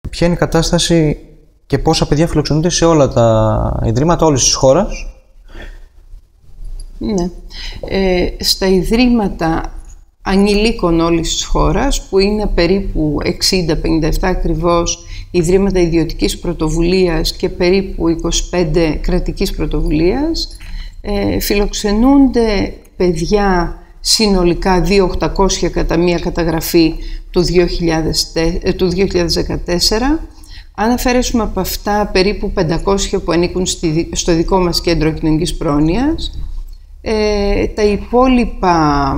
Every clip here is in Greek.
ποια είναι η κατάσταση και πόσα παιδιά φιλοξενούνται σε όλα τα ιδρύματα όλης της χώρας? Ναι. Στα ιδρύματα ανηλίκων όλης της χώρας, που είναι περίπου 60-57 ακριβώς ιδρύματα ιδιωτικής πρωτοβουλίας και περίπου 25 κρατικής πρωτοβουλίας, φιλοξενούνται παιδιά συνολικά 2.800 κατά μία καταγραφή του 2014. Αν αφαιρέσουμε από αυτά περίπου 500 που ανήκουν στο δικό μας κέντρο κοινωνικής πρόνοιας, τα υπόλοιπα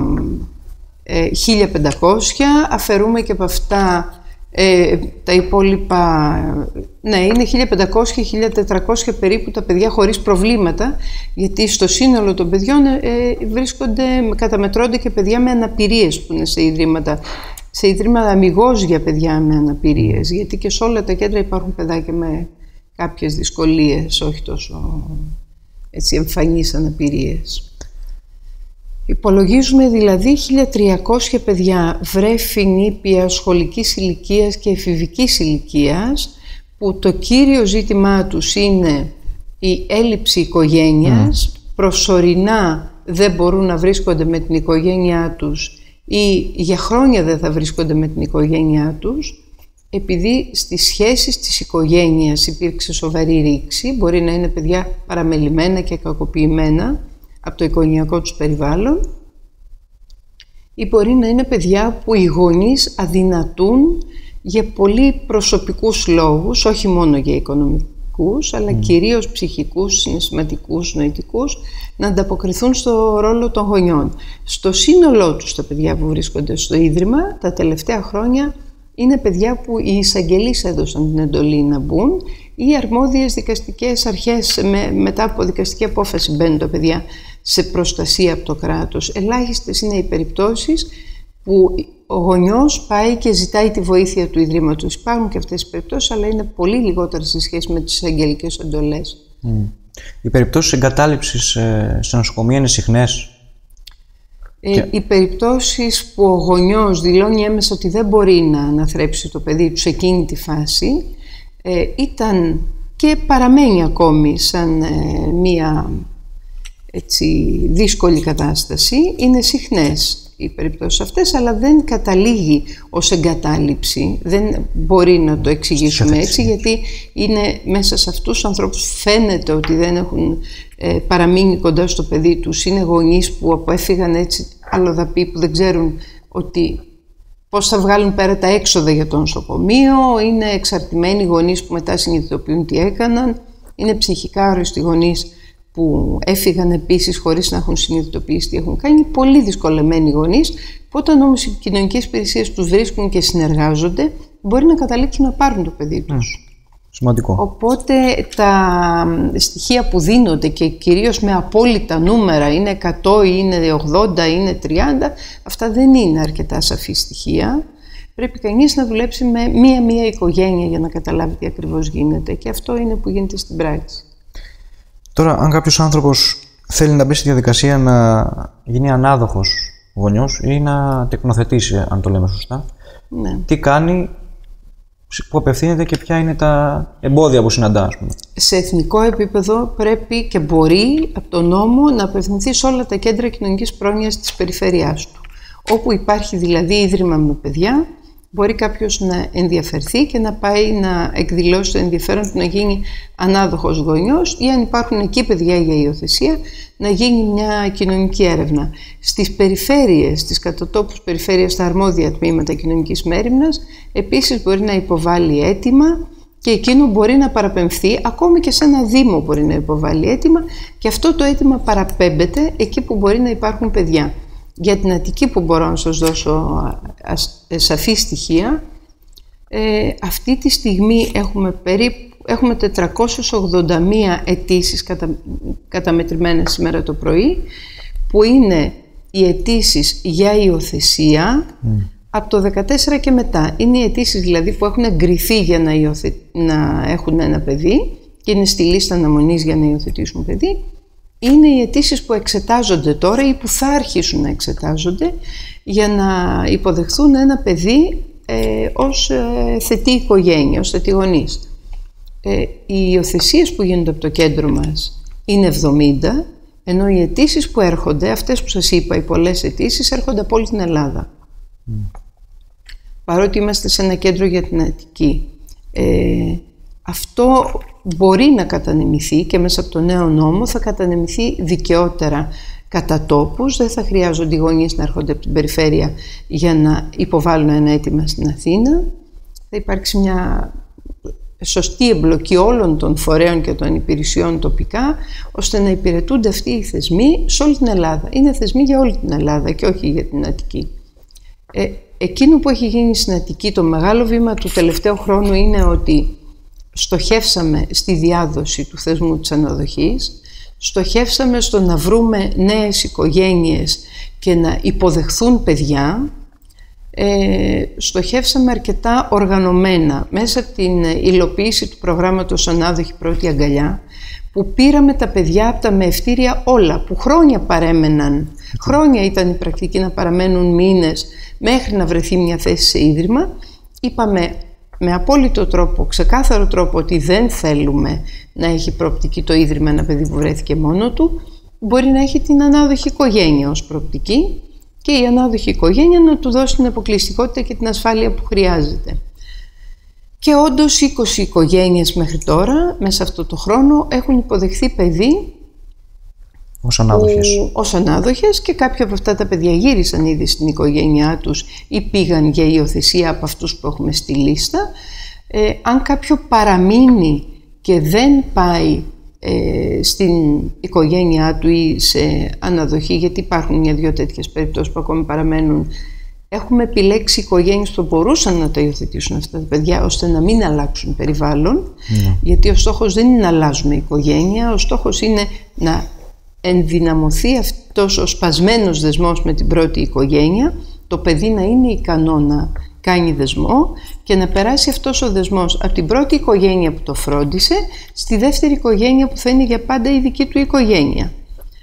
1.500, αφαιρούμε και από αυτά τα υπόλοιπα, ναι, είναι 1.500-1.400 περίπου τα παιδιά χωρίς προβλήματα, γιατί στο σύνολο των παιδιών καταμετρώνται και παιδιά με αναπηρίες που είναι σε ιδρύματα αμιγώς για παιδιά με αναπηρίες, γιατί και σε όλα τα κέντρα υπάρχουν παιδάκια με κάποιες δυσκολίες, όχι τόσο εμφανείς αναπηρίες. Υπολογίζουμε δηλαδή 1.300 παιδιά βρέφη, νήπια, σχολικής ηλικίας και εφηβικής ηλικίας, που το κύριο ζήτημά τους είναι η έλλειψη οικογένειας, προσωρινά δεν μπορούν να βρίσκονται με την οικογένειά τους ή για χρόνια δεν θα βρίσκονται με την οικογένειά τους, επειδή στις σχέσεις της οικογένειας υπήρξε σοβαρή ρήξη, μπορεί να είναι παιδιά παραμελημένα και κακοποιημένα από το οικογενειακό τους περιβάλλον, ή μπορεί να είναι παιδιά που οι γονείς αδυνατούν για πολύ προσωπικούς λόγους, όχι μόνο για οικονομικούς, αλλά κυρίως ψυχικούς, συναισθηματικούς, νοητικούς, να ανταποκριθούν στο ρόλο των γονιών. Στο σύνολό τους τα παιδιά που βρίσκονται στο Ίδρυμα, τα τελευταία χρόνια, είναι παιδιά που οι εισαγγελείς έδωσαν την εντολή να μπουν, ή οι αρμόδιες δικαστικές αρχές μετά από δικαστική απόφαση μπαίνουν τα παιδιά σε προστασία από το κράτος. Ελάχιστες είναι οι περιπτώσεις που ο γονιός πάει και ζητάει τη βοήθεια του Ιδρύματος. Υπάρχουν και αυτές οι περιπτώσεις, αλλά είναι πολύ λιγότερες σε σχέση με τις εισαγγελικές εντολές. Οι περιπτώσεις εγκατάλειψης σε νοσοκομεία είναι συχνές? Οι περιπτώσεις που ο γονιός δηλώνει έμεσα ότι δεν μπορεί να αναθρέψει το παιδί του σε εκείνη τη φάση, ήταν και παραμένει ακόμη σαν μία δύσκολη κατάσταση. Είναι συχνές οι περιπτώσεις αυτές, αλλά δεν καταλήγει ως εγκατάλειψη. Δεν μπορεί να το εξηγήσουμε έτσι, γιατί είναι μέσα σε αυτούς τους ανθρώπους φαίνεται ότι δεν έχουν παραμείνει κοντά στο παιδί τους. Είναι γονείς που απέφυγαν έτσι αλλοδαποί, που δεν ξέρουν ότι πώς θα βγάλουν πέρα τα έξοδα για το νοσοκομείο. Είναι εξαρτημένοι γονείς που μετά συνειδητοποιούν τι έκαναν. Είναι ψυχικά άρρωστοι γονείς που έφυγαν επίσης χωρίς να έχουν συνειδητοποιήσει τι έχουν κάνει. Πολύ δυσκολεμένοι γονείς, που όταν όμως οι κοινωνικές υπηρεσίες τους βρίσκουν και συνεργάζονται, μπορεί να καταλήξουν να πάρουν το παιδί τους. Σημαντικό. Οπότε τα στοιχεία που δίνονται, και κυρίως με απόλυτα νούμερα, είναι 100 ή είναι 80 ή είναι 30, αυτά δεν είναι αρκετά σαφή στοιχεία. Πρέπει κανείς να δουλέψει με μία οικογένεια για να καταλάβει τι ακριβώς γίνεται, και αυτό είναι που γίνεται στην πράξη. Τώρα, αν κάποιος άνθρωπος θέλει να μπει στη διαδικασία να γίνει ανάδοχος γονιός ή να τεκνοθετήσει, αν το λέμε σωστά, ναι, τι κάνει, που απευθύνεται και ποια είναι τα εμπόδια που συναντά, ας πούμε? Σε εθνικό επίπεδο πρέπει και μπορεί από τον νόμο να απευθυνθεί σε όλα τα κέντρα κοινωνικής πρόνοιας της περιφέρειάς του. Όπου υπάρχει δηλαδή ίδρυμα με παιδιά, μπορεί κάποιος να ενδιαφερθεί και να πάει να εκδηλώσει το ενδιαφέρον του να γίνει ανάδοχος γονιός, ή αν υπάρχουν εκεί παιδιά για υιοθεσία, να γίνει μια κοινωνική έρευνα. Στις περιφέρειες, στις κατατόπους περιφέρειες, στα αρμόδια τμήματα κοινωνικής μέριμνας, επίσης μπορεί να υποβάλει αίτημα, και εκείνο μπορεί να παραπεμφθεί, ακόμη και σε ένα δήμο μπορεί να υποβάλει αίτημα, και αυτό το αίτημα παραπέμπεται εκεί που μπορεί να υπάρχουν παιδιά. Για την Αττική, που μπορώ να σας δώσω σαφή στοιχεία, αυτή τη στιγμή έχουμε 481 αιτήσεις καταμετρημένες σήμερα το πρωί, που είναι οι αιτήσεις για υιοθεσία από το 2014 και μετά. Είναι οι αιτήσεις δηλαδή που έχουν εγκριθεί για να έχουν ένα παιδί και είναι στη λίστα αναμονής για να υιοθετήσουν παιδί. Είναι οι αιτήσεις που εξετάζονται τώρα ή που θα αρχίσουν να εξετάζονται για να υποδεχθούν ένα παιδί ως θετή οικογένεια, ως θετή γονείς. Οι υιοθεσίες που γίνονται από το κέντρο μας είναι 70, ενώ οι αιτήσεις που έρχονται, αυτές που σας είπα, οι πολλές αιτήσεις, έρχονται από όλη την Ελλάδα. Παρότι είμαστε σε ένα κέντρο για την Αττική. Αυτό μπορεί να κατανεμηθεί και μέσα από το νέο νόμο θα κατανεμηθεί δικαιότερα κατά τόπους. Δεν θα χρειάζονται οι γονείς να έρχονται από την περιφέρεια για να υποβάλουν ένα αίτημα στην Αθήνα. Θα υπάρξει μια σωστή εμπλοκή όλων των φορέων και των υπηρεσιών τοπικά, ώστε να υπηρετούνται αυτοί οι θεσμοί σε όλη την Ελλάδα. Είναι θεσμοί για όλη την Ελλάδα και όχι για την Αττική. Εκείνο που έχει γίνει στην Αττική, το μεγάλο βήμα του τελευταίου χρόνου, είναι ότι στοχεύσαμε στη διάδοση του θεσμού της αναδοχής, στοχεύσαμε στο να βρούμε νέες οικογένειες και να υποδεχθούν παιδιά, στοχεύσαμε αρκετά οργανωμένα μέσα από την υλοποίηση του προγράμματος Ανάδοχη Πρώτη Αγκαλιά, που πήραμε τα παιδιά από τα μεευτήρια όλα, που χρόνια παρέμεναν, χρόνια ήταν η πρακτική να παραμένουν μήνες μέχρι να βρεθεί μια θέση σε ίδρυμα. Είπαμε με απόλυτο τρόπο, ξεκάθαρο τρόπο, ότι δεν θέλουμε να έχει προοπτική το ίδρυμα ένα παιδί που βρέθηκε μόνο του, μπορεί να έχει την ανάδοχη οικογένεια ως προοπτική και η ανάδοχη οικογένεια να του δώσει την αποκλειστικότητα και την ασφάλεια που χρειάζεται. Και όντως 20 οικογένειες μέχρι τώρα, μέσα αυτό το χρόνο, έχουν υποδεχθεί παιδί ως ανάδοχες, και κάποια από αυτά τα παιδιά γύρισαν ήδη στην οικογένειά τους ή πήγαν για υιοθεσία από αυτούς που έχουμε στη λίστα. Αν κάποιο παραμείνει και δεν πάει στην οικογένειά του ή σε αναδοχή, γιατί υπάρχουν μια-δυο τέτοιες περιπτώσεις που ακόμη παραμένουν, έχουμε επιλέξει οικογένειες που μπορούσαν να τα υιοθετήσουν αυτά τα παιδιά, ώστε να μην αλλάξουν περιβάλλον, γιατί ο στόχος δεν είναι να αλλάζουμε οικογένεια, ο στόχος είναι να ενδυναμωθεί αυτός ο σπασμένος δεσμός με την πρώτη οικογένεια, το παιδί να είναι ικανό να κάνει δεσμό και να περάσει αυτός ο δεσμός από την πρώτη οικογένεια που το φρόντισε στη δεύτερη οικογένεια που θα είναι για πάντα η δική του οικογένεια.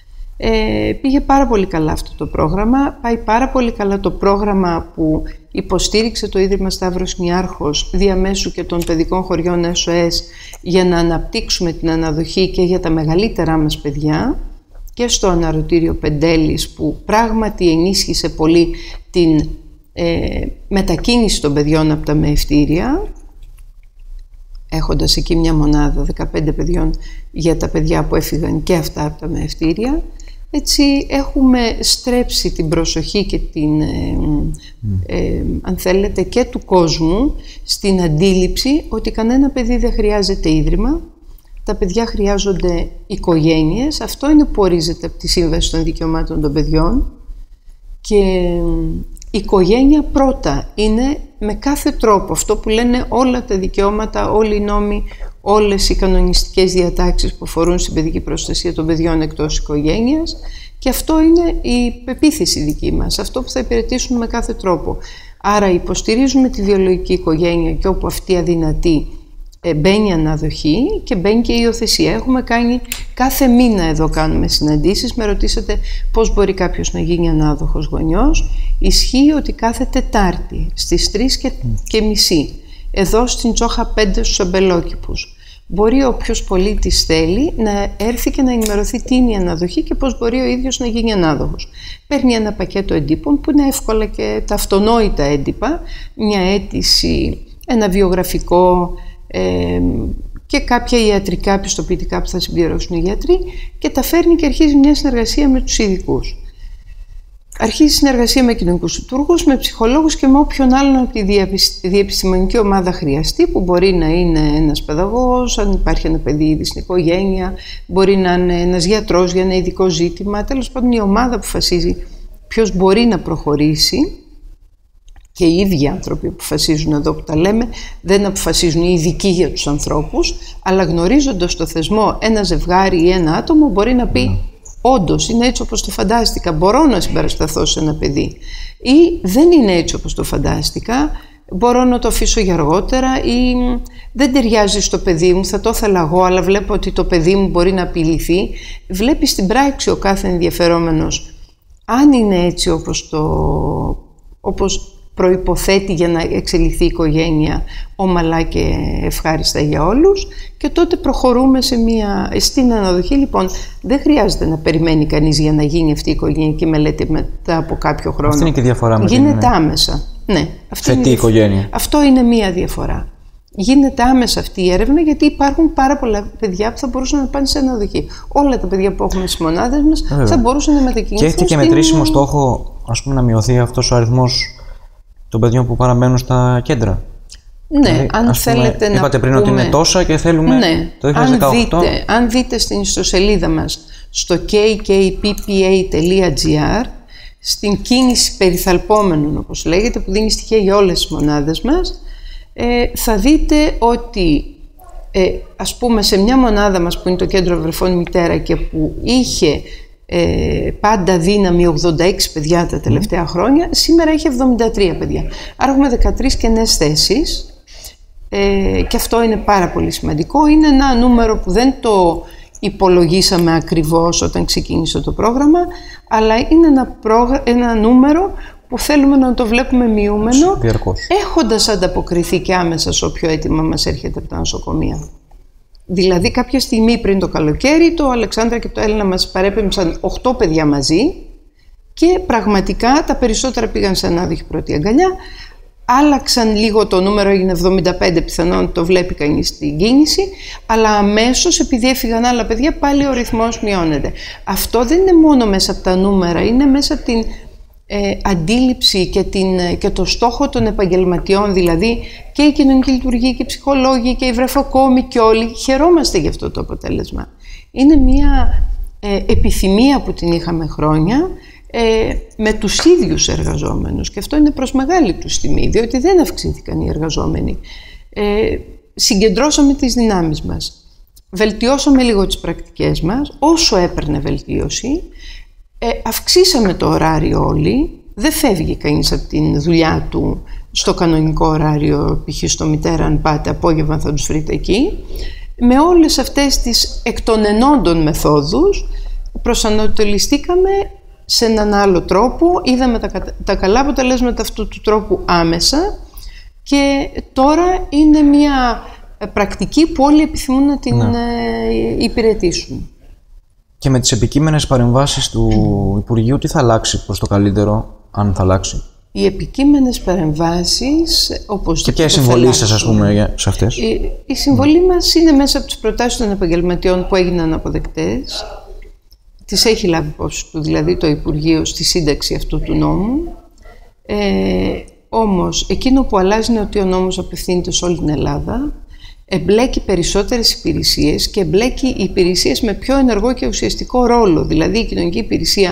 Πήγε πάρα πολύ καλά αυτό το πρόγραμμα. Πάει πάρα πολύ καλά το πρόγραμμα που υποστήριξε το Ίδρυμα Σταύρος Νιάρχος διαμέσου και των παιδικών χωριών SOS για να αναπτύξουμε την αναδοχή και για τα μεγαλύτερά μας παιδιά, και στο αναρωτήριο Πεντέλης, που πράγματι ενίσχυσε πολύ την μετακίνηση των παιδιών από τα μεευτήρια, έχοντας εκεί μια μονάδα 15 παιδιών για τα παιδιά που έφυγαν και αυτά από τα μεευτήρια. Έτσι έχουμε στρέψει την προσοχή και την, αν θέλετε, και του κόσμου στην αντίληψη ότι κανένα παιδί δεν χρειάζεται ίδρυμα. Τα παιδιά χρειάζονται οικογένειες. Αυτό είναι που ορίζεται από τη Σύμβαση των Δικαιωμάτων των Παιδιών. Και η οικογένεια πρώτα είναι με κάθε τρόπο αυτό που λένε όλα τα δικαιώματα, όλοι οι νόμοι, όλες οι κανονιστικές διατάξεις που αφορούν στην παιδική προστασία των παιδιών εκτός οικογένειας. Και αυτό είναι η πεποίθηση δική μας, αυτό που θα υπηρετήσουμε με κάθε τρόπο. Άρα υποστηρίζουμε τη βιολογική οικογένεια και όπου αυτή αδυνατή μπαίνει αναδοχή και μπαίνει και η υιοθεσία. Έχουμε κάνει κάθε μήνα εδώ, κάνουμε συναντήσεις. Με ρωτήσατε πώς μπορεί κάποιος να γίνει ανάδοχος γονιός. Ισχύει ότι κάθε Τετάρτη στις 3:30 εδώ στην Τσόχα 5 στους Αμπελόκηπους μπορεί όποιος πολίτης θέλει να έρθει και να ενημερωθεί τι είναι η αναδοχή και πώς μπορεί ο ίδιος να γίνει ανάδοχος. Παίρνει ένα πακέτο εντύπων που είναι εύκολα και τα αυτονόητα έντυπα, μια αίτηση, ένα βιογραφικό και κάποια ιατρικά πιστοποιητικά που θα συμπληρώσουν οι γιατροί, και τα φέρνει και αρχίζει μια συνεργασία με τους ειδικούς. Αρχίζει συνεργασία με κοινωνικούς λειτουργούς, με ψυχολόγους και με όποιον άλλον από τη διεπιστημονική ομάδα χρειαστεί, που μπορεί να είναι ένας παιδαγωγός, αν υπάρχει ένα παιδί ήδη στην οικογένεια, μπορεί να είναι ένας γιατρός για ένα ειδικό ζήτημα. Τέλος πάντων, η ομάδα αποφασίζει ποιος μπορεί να προχωρήσει. Και οι ίδιοι άνθρωποι που αποφασίζουν εδώ που τα λέμε, δεν αποφασίζουν οι ειδικοί για τους ανθρώπους, αλλά γνωρίζοντας το θεσμό ένα ζευγάρι ή ένα άτομο μπορεί να πει όντως είναι έτσι όπως το φαντάστηκα, μπορώ να συμπαρασταθώ σε ένα παιδί, ή δεν είναι έτσι όπως το φαντάστηκα, μπορώ να το αφήσω για αργότερα, ή δεν ταιριάζει στο παιδί μου, θα το ήθελα εγώ, αλλά βλέπω ότι το παιδί μου μπορεί να απειληθεί. Βλέπει στην πράξη ο κάθε ενδιαφερόμενος αν είναι έτσι όπως προϋποθέτει για να εξελιχθεί η οικογένεια ομαλά και ευχάριστα για όλους, και τότε προχωρούμε στην αναδοχή. Λοιπόν, δεν χρειάζεται να περιμένει κανείς για να γίνει αυτή η οικογενειακή μελέτη μετά από κάποιο χρόνο. Αυτή είναι και η διαφορά με γίνεται άμεσα. Ναι, θετή οικογένεια. Αυτό είναι μία διαφορά. Γίνεται άμεσα αυτή η έρευνα, γιατί υπάρχουν πάρα πολλά παιδιά που θα μπορούσαν να πάνε σε αναδοχή. Όλα τα παιδιά που έχουμε στις μονάδες μας θα μπορούσαν να μετακινηθούν. Και έχετε και μετρήσιμο στόχο, ας πούμε, να μειωθεί αυτός ο αριθμός των παιδιών που παραμένουν στα κέντρα? Ναι, δηλαδή, αν θέλετε να είπατε πριν ότι είναι τόσα και θέλουμε το 2018. Αν δείτε στην ιστοσελίδα μας στο kkppa.gr, στην κίνηση περιθαλπόμενων, όπως λέγεται, που δίνει στοιχεία για όλες τις μονάδες μας, θα δείτε ότι ας πούμε σε μια μονάδα μας που είναι το Κέντρο Βρεφών Μητέρα και που είχε πάντα δύναμη 86 παιδιά τα τελευταία χρόνια, σήμερα έχει 73 παιδιά. Άρα έχουμε 13 κενές θέσεις, και αυτό είναι πάρα πολύ σημαντικό. Είναι ένα νούμερο που δεν το υπολογίσαμε ακριβώς όταν ξεκίνησε το πρόγραμμα, αλλά είναι ένα νούμερο που θέλουμε να το βλέπουμε μειούμενο, έχοντας ανταποκριθεί και άμεσα σε όποιο αίτημα μας έρχεται από τα νοσοκομεία. Δηλαδή κάποια στιγμή πριν το καλοκαίρι, το Αλεξάνδρα και το Έλληνα μας παρέπεμψαν 8 παιδιά μαζί, και πραγματικά τα περισσότερα πήγαν σε ανάδοχη πρώτη αγκαλιά. Άλλαξαν λίγο το νούμερο, έγινε 75, πιθανόν το βλέπει κανείς στην κίνηση, αλλά αμέσως επειδή έφυγαν άλλα παιδιά πάλι ο ρυθμός μειώνεται. Αυτό δεν είναι μόνο μέσα από τα νούμερα, είναι μέσα από την αντίληψη και το στόχο των επαγγελματιών, δηλαδή και οι κοινωνικοί λειτουργοί και οι ψυχολόγοι και οι βρεφοκόμοι και όλοι χαιρόμαστε για αυτό το αποτέλεσμα. Είναι μια επιθυμία που την είχαμε χρόνια, με τους ίδιους εργαζόμενους, και αυτό είναι προς μεγάλη τους τιμή, διότι δεν αυξήθηκαν οι εργαζόμενοι. Συγκεντρώσαμε τις δυνάμεις μας, βελτιώσαμε λίγο τις πρακτικές μας όσο έπαιρνε βελτίωση, αυξήσαμε το ωράριο όλοι, δεν φεύγει κανείς από την δουλειά του στο κανονικό ωράριο, π.χ. στο Μητέρα αν πάτε απόγευμα θα τους βρείτε εκεί. Με όλες αυτές τις εκ των ενόντων μεθόδους προσανατολιστήκαμε σε έναν άλλο τρόπο, είδαμε τα καλά αποτελέσματα αυτού του τρόπου άμεσα, και τώρα είναι μια πρακτική που όλοι επιθυμούν να την υπηρετήσουν. Και με τις επικείμενες παρεμβάσεις του Υπουργείου, τι θα αλλάξει προς το καλύτερο, αν θα αλλάξει? Οι επικείμενες παρεμβάσεις, όπως και ποια η συμβολή σας, ας πούμε, σε αυτές? Η συμβολή μας είναι μέσα από τις προτάσεις των επαγγελματιών που έγιναν αποδεκτές. Τις έχει λάβει υπόψη του, δηλαδή το Υπουργείο, στη σύνταξη αυτού του νόμου. Όμως, εκείνο που αλλάζει είναι ότι ο νόμος απευθύνεται σε όλη την Ελλάδα, εμπλέκει περισσότερες υπηρεσίες και εμπλέκει υπηρεσίες με πιο ενεργό και ουσιαστικό ρόλο. Δηλαδή, η κοινωνική υπηρεσία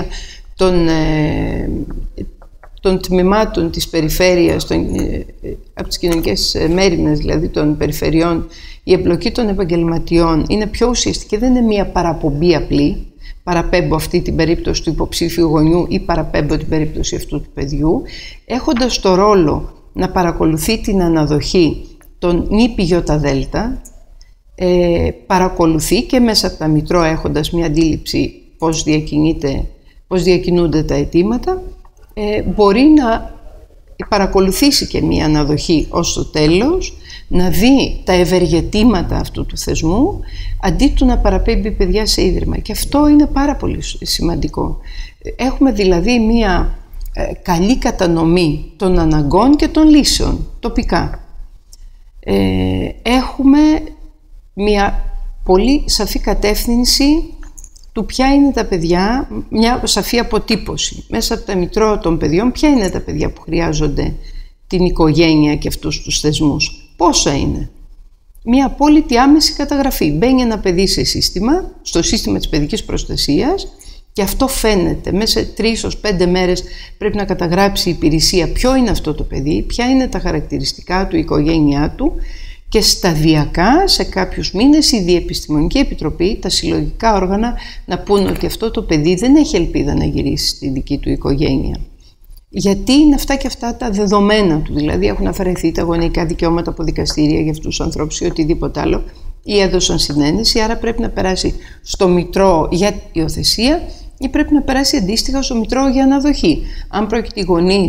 των τμήματων της περιφέρειας, από τις κοινωνικές μέριμνες, δηλαδή των περιφερειών, η εμπλοκή των επαγγελματιών είναι πιο ουσιαστική, δεν είναι μία παραπομπή απλή. Παραπέμπω αυτή την περίπτωση του υποψήφιου γονιού ή παραπέμπω την περίπτωση αυτού του παιδιού, έχοντας το ρόλο να παρακολουθεί την αναδοχή των νηπι-γιώτα-δέλτα, παρακολουθεί και μέσα από τα μητρώα έχοντας μια αντίληψη πώς διακινούνται τα αιτήματα, μπορεί να παρακολουθήσει και μια αναδοχή ως το τέλος, να δει τα ευεργετήματα αυτού του θεσμού, αντί του να παραπέμπει παιδιά σε ίδρυμα. Και αυτό είναι πάρα πολύ σημαντικό. Έχουμε δηλαδή μια καλή κατανομή των αναγκών και των λύσεων τοπικά. Έχουμε μια πολύ σαφή κατεύθυνση του ποια είναι τα παιδιά, μια σαφή αποτύπωση μέσα από τα μητρώα των παιδιών, ποια είναι τα παιδιά που χρειάζονται την οικογένεια και αυτούς τους θεσμούς. Πόσα είναι. Μια απόλυτη άμεση καταγραφή. Μπαίνει ένα παιδί στο σύστημα της παιδικής προστασίας, και αυτό φαίνεται. Μέσα σε 3-5 μέρες πρέπει να καταγράψει η υπηρεσία ποιο είναι αυτό το παιδί, ποια είναι τα χαρακτηριστικά του, η οικογένειά του, και σταδιακά σε κάποιους μήνες η Διεπιστημονική Επιτροπή, τα συλλογικά όργανα, να πούν ότι αυτό το παιδί δεν έχει ελπίδα να γυρίσει στη δική του οικογένεια. Γιατί είναι αυτά και αυτά τα δεδομένα του, δηλαδή έχουν αφαιρεθεί τα γονεϊκά δικαιώματα από δικαστήρια για αυτούς τους ανθρώπους ή οτιδήποτε άλλο, ή έδωσαν συνένεση, άρα πρέπει να περάσει στο μητρό για υιοθεσία ή πρέπει να περάσει αντίστοιχα στο μητρό για αναδοχή. Αν πρόκειται οι γονείς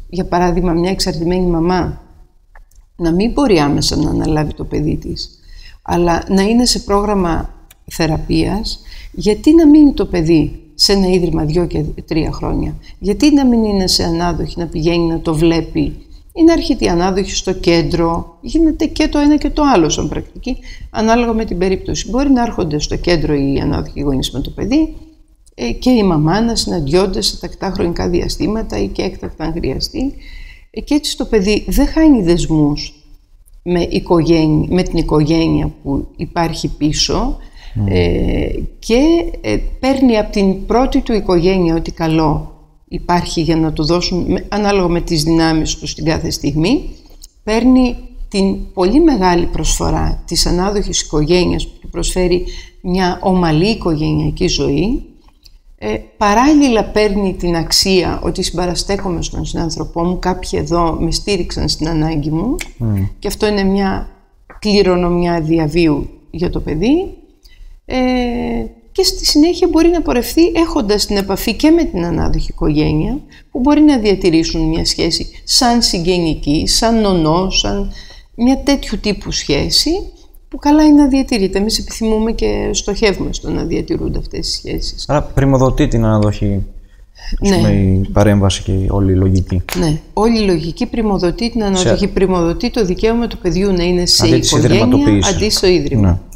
για παράδειγμα μια εξαρτημένη μαμά, να μην μπορεί άμεσα να αναλάβει το παιδί της, αλλά να είναι σε πρόγραμμα θεραπείας, γιατί να μείνει το παιδί σε ένα ίδρυμα 2 και 3 χρόνια? Γιατί να μην είναι σε ανάδοχη, να πηγαίνει να το βλέπει ή να έρχεται η ανάδοχη στο κέντρο? Γίνεται και το ένα και το άλλο σαν πρακτική, ανάλογα με την περίπτωση. Μπορεί να έρχονται στο κέντρο οι ανάδοχοι γονείς με το παιδί και η μαμά να συναντιόνται σε τακτά χρονικά διαστήματα ή και έκτακτα αν χρειαστεί. Και έτσι το παιδί δεν χάνει δεσμούς με την οικογένεια που υπάρχει πίσω και παίρνει από την πρώτη του οικογένεια ό,τι καλό υπάρχει για να του δώσουν ανάλογα με τις δυνάμεις του στην κάθε στιγμή. Παίρνει την πολύ μεγάλη προσφορά της ανάδοχης οικογένειας που του προσφέρει μια ομαλή οικογενειακή ζωή. Παράλληλα παίρνει την αξία ότι συμπαραστέκομαι στον συνάνθρωπό μου, κάποιοι εδώ με στήριξαν στην ανάγκη μου και αυτό είναι μια κληρονομιά διαβίου για το παιδί. Και στη συνέχεια μπορεί να πορευθεί έχοντας την επαφή και με την ανάδοχη οικογένεια, που μπορεί να διατηρήσουν μια σχέση σαν συγγενική, σαν νονό, σαν μια τέτοιου τύπου σχέση που καλά είναι να διατηρείται. Εμείς επιθυμούμε και στοχεύουμε στο να διατηρούνται αυτές οι σχέσεις. Άρα πριμοδοτεί την αναδοχή, ναι, η παρέμβαση και όλη η λογική. Ναι, όλη η λογική πριμοδοτεί την αναδοχή, πριμοδοτεί το δικαίωμα του παιδιού να είναι σε οικογένεια αντί στο ίδρυμα. Ναι.